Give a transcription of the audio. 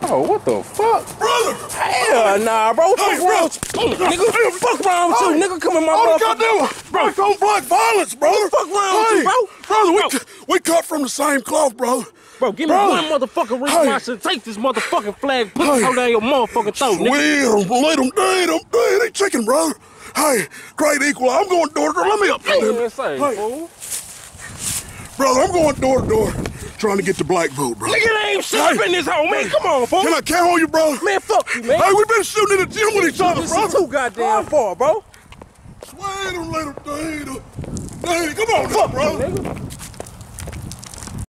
Oh, what the fuck? Brother! Hell nah, bro. Hey, Fuck nigga, fuck wrong with you. Nigga, come in my motherfucker. Black on black violence, brother. Fuck wrong with you, bro? Brother, we cut from the same cloth, brother. Bro, give me one motherfucking response and take this motherfucking flag, put it down your motherfucking throat, nigga. Let them they chicken, brother. Hey, great equal. I'm going door to door. Let me up there. Fool. Brother, I'm going door to door trying to get the black vote, bro. Nigga, they ain't shit up in this hole, man. Come on, fool. Can I count on you, bro? Man, fuck you, man. Hey, we been shooting in the gym with each other, This bro. is too goddamn far, bro. Swear them, let them, come on, fuck, bro.